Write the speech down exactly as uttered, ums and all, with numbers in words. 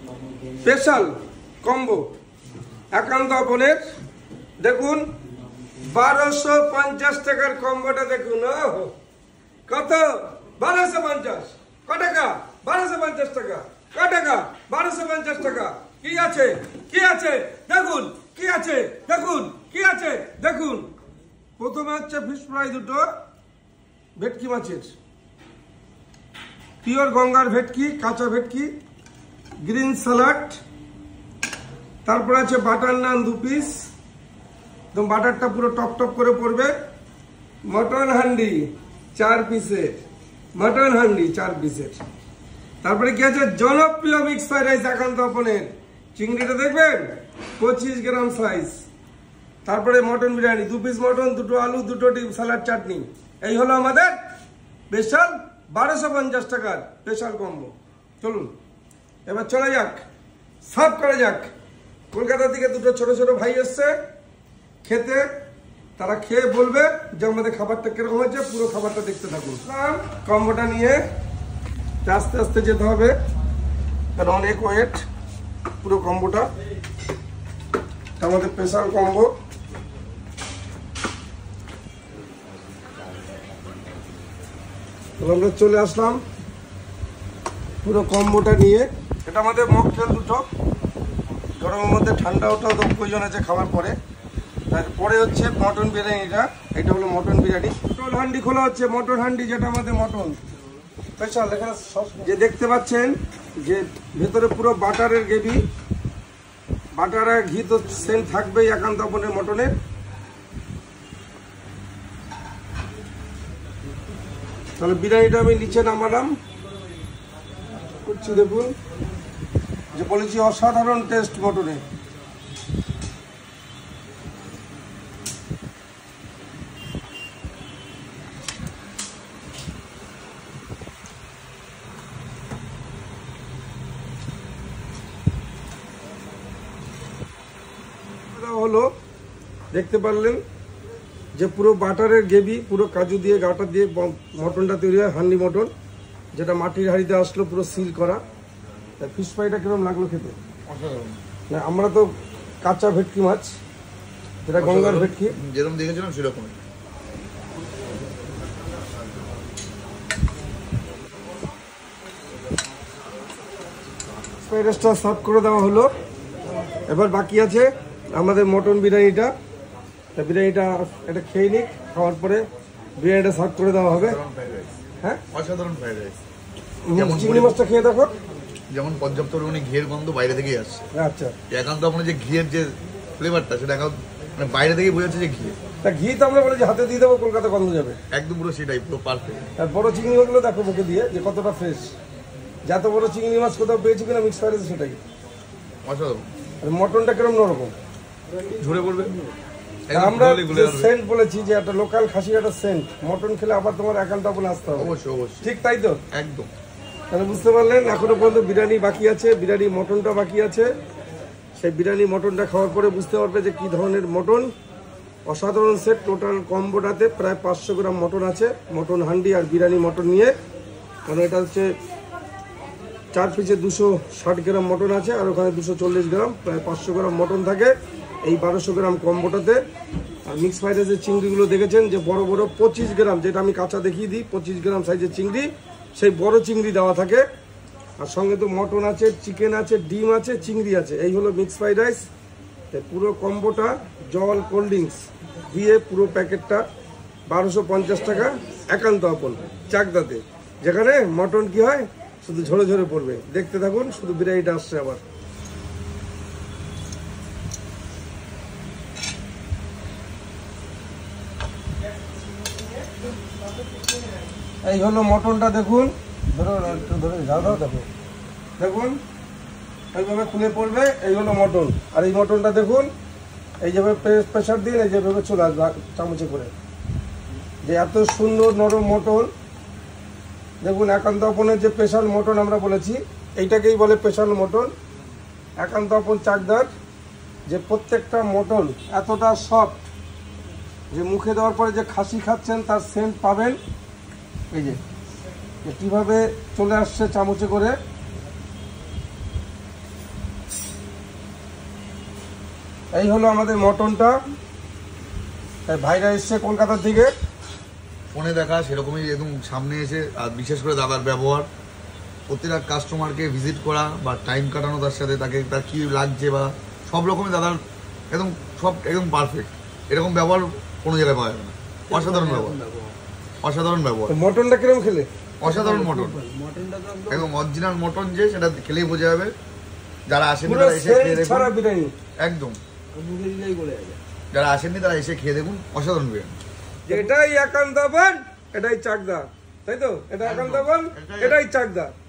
Special combo একান্ত আপনের। দেখুন বারোশো পঞ্চাশ টাকার কম্বোটা দেখুন। কত? বারোশো পঞ্চাশ। ক টাকা? বারোশো পঞ্চাশ টাকা। ক টাকা? বারোশো পঞ্চাশ টাকা। কি আছে? কি আছে দেখুন, কি আছে দেখুন, কি আছে দেখুন। প্রথমে হচ্ছে ফিশ ফ্রাই দুটো ভেটকি মাছের, পিওর গঙ্গার ভেটকি, কাঁচা ভেটকি, গ্রিন স্যালাড, তারপর আছে বাটার নান দু পিস, একদম বাটারটা পুরো টপ টপ করে পড়বে। মটন হান্ডি চার পিসের, মটন হান্ডি চার পিসের। তারপরে কি আছে? জনপ্রিয় মিক্স ফ্রাইড রাইস একান্ত আপনের। চিংড়িটা দেখবেন পঁচিশ গ্রাম সাইজ। তারপরে মটন বিরিয়ানি দু পিস মটন, দুটো আলু, দুটো ডিম, স্যালাড, চাটনি। এই হলো আমাদের স্পেশাল বারোশো পঞ্চাশ টাকার স্পেশাল কম্বো। চলুন এবার চলে যাক, সার্ভ করা যাক। কলকাতা থেকে দুটো ছোট ছোট ভাই এসছে খেতে, তারা খেয়ে বলবে যে আমাদের খাবারটা কিরকম হয়েছে। পুরো খাবারটা দেখতে থাকুন। কম্বোটা নিয়ে আস্তে আস্তে যেতে হবে, কারণ অনেক ওয়েট। পুরো কম্বোটা আমাদের স্পেশাল কম্বো। আমরা চলে আসলাম পুরো কম্বোটা নিয়ে। এটা আমাদের মকটেল দুটো, গরমের মধ্যে ঠান্ডা ওঠাও তো প্রয়োজন আছে খাওয়ার পরে। তারপরে হচ্ছে মটন বিরিয়ানিটা, এটা হলো মটন বিরিয়ানি। মটন হান্ডি খোলা হচ্ছে, মটন হান্ডি যেটা আমাদের মটন স্পেশাল। এখানে যে দেখতে পাচ্ছেন যে ভেতরে পুরো বাটারের গ্রেভি, বাটার আর ঘি তো সেম থাকবেই একান্ত আপনের মটনের। তাহলে বিরিয়ানিটা আমি নিচে নামালাম করছি। দেখুন যে বলেছি অসাধারণ টেস্ট মটনে। হলো দেখতে পারলেন যে পুরো বাটারের গ্রেভি, পুরো কাজু দিয়ে গাটা দিয়ে মটনটা তৈরি হয়। হান্ডি মটন যেটা মাটির হাঁড়িতে আসলো, পুরো সিল করা। ফিশ ফ্রাইটা কিরকম লাগলো খেতে? আমরা তো কাঁচা ভেটকি মাছ, যেটা গঙ্গার ভেটকি, যেরকম দেখেছিলাম সেরকম। ফ্রাইড রাইসটা সার্ভ করে দেওয়া হলো। এবার বাকি আছে আমাদের মটন বিরিয়ানিটা। বিরিয়ানিটা এটা খেয়ে নিক, খাওয়ার পরে বিরিয়ানিটা সার্ভ করে দেওয়া হবে। হ্যাঁ, অসাধারণ ফ্রাইড রাইস। চিংড়ি মাছটা খেয়ে দেখো, যেমন পর্যাপ্ত পরিমাণে ঘিয়ের গন্ধ বাইরে থেকেই আসছে। আচ্ছা, একান্ত আপনার যে ঘিয়ের যে ফ্লেভারটা, সেটা একান্ত মানে বাইরে থেকেই বোঝা যাচ্ছে যে ঘি। তা ঘি তো আমরা বলে যে হাতে দিয়ে দেবো, কলকাতা গন্ধ যাবে একদম পুরো সেটাই, পুরো পারফেক্ট। আর বড় চিংড়িগুলো দেখো মুখে দিয়ে যে কতটা ফ্রেশ। যত বড় চিংড়ি মাছ কোথাও পেয়েছি কিনা মিক্স ফ্রাইড রাইস, সেটাই অসাধারণ। আর মটনটা কিরকম নরকম ঝরে পড়বে। আমরা সেন্ট বলেছি যে একটা লোকাল খাসির একটা সেন্ট, মটন খেলে আবার তোমার একান্ত আপন আসতে হবে। অবশ্যই অবশ্যই, ঠিক তাই তো? একদম। তাহলে বুঝতে পারলেন এখনো পর্যন্ত বিরিয়ানি বাকি আছে, বিরিয়ানি মটনটা বাকি আছে। সেই বিরিয়ানি মটনটা খাওয়ার পরে বুঝতে পারবে যে কি ধরনের মটন। অসাধারণ সেট। টোটাল কম্বোটাতে প্রায় পাঁচশো গ্রাম মটন আছে, মটন হান্ডি আর বিরিয়ানি মটন নিয়ে। কারণ এটা হচ্ছে চার পিসে দুশো ষাট গ্রাম মটন আছে, আর ওখানে দুশো চল্লিশ গ্রাম, প্রায় পাঁচশো গ্রাম মটন থাকে এই বারোশো গ্রাম কম্বোটাতে। আর মিক্স ফ্রাইড রাইসের চিংড়িগুলো দেখেছেন যে বড় বড় পঁচিশ গ্রাম, যেটা আমি কাঁচা দেখিয়ে দিই, পঁচিশ গ্রাম সাইজের চিংড়ি, সেই বড় চিংড়ি দেওয়া থাকে। আর সঙ্গে তো মটন আছে, চিকেন আছে, ডিম আছে, চিংড়ি আছে। এই হলো মিক্স ফ্রাইড রাইস। পুরো কম্বোটা জল কোল্ড ড্রিঙ্কস দিয়ে পুরো প্যাকেটটা বারোশো পঞ্চাশ টাকা একান্ত আপন চাকদাতে, যেখানে মটন কি হয় শুধু ঝরে ঝরে পড়বে। দেখতে থাকুন, শুধু বিরিয়ানিটা আসছে আবার। এই হলো মটনটা দেখুন, ধরো একটু ধরে যাও দাও, দেখো দেখুন এইভাবে খুলে পড়বে। এই হলো মটন। আর এই মটনটা দেখুন, এই যেভাবে প্রেশার দিন, এই যেভাবে চলে আসবে চামচে করে, যে এত সুন্দর নরম মটন। দেখুন একান্ত আপনের যে স্পেশাল মটন আমরা বলেছি, এইটাকেই বলে স্পেশাল মটন। একান্ত আপন চাকদার যে প্রত্যেকটা মটন এতটা সফট যে মুখে দেওয়ার পরে যে খাসি খাচ্ছেন তার সেন্ট পাবেন। এই যে কিভাবে চলে আসছে চামচে করে। এই হলো আমাদের মটনটা। ভাইরা এসছে কলকাতা থেকে, ফোনে দেখা সেরকমই একদম সামনে এসে, আর বিশেষ করে দাদার ব্যবহার, প্রত্যেকটা কাস্টমারকে ভিজিট করা বা টাইম কাটানো তার সাথে, তাকে তার কী লাগছে বা সব রকমই দাদার একদম সব একদম পারফেক্ট। এরকম ব্যবহার কোনো জায়গায় পাওয়া যাবে না। অসাধারণ ব্যবহার, অসাধারণ ব্যবহার। মটনটা কিরকম খেলে? অসাধারণ মটন, একদম অরিজিনাল মটন, যে সেটা খেলেই বোঝা যাবে। যারা আসেনি তারা এসে খেয়ে দেখুন, একদম যারা আসেননি তারা এসে খেয়ে দেখুন, অসাধারণ বিরিয়ানি। এটাই একান্ত বল, এটাই চাকদা, তাই তো? এটা একান্ত বল, এটাই চাকদা।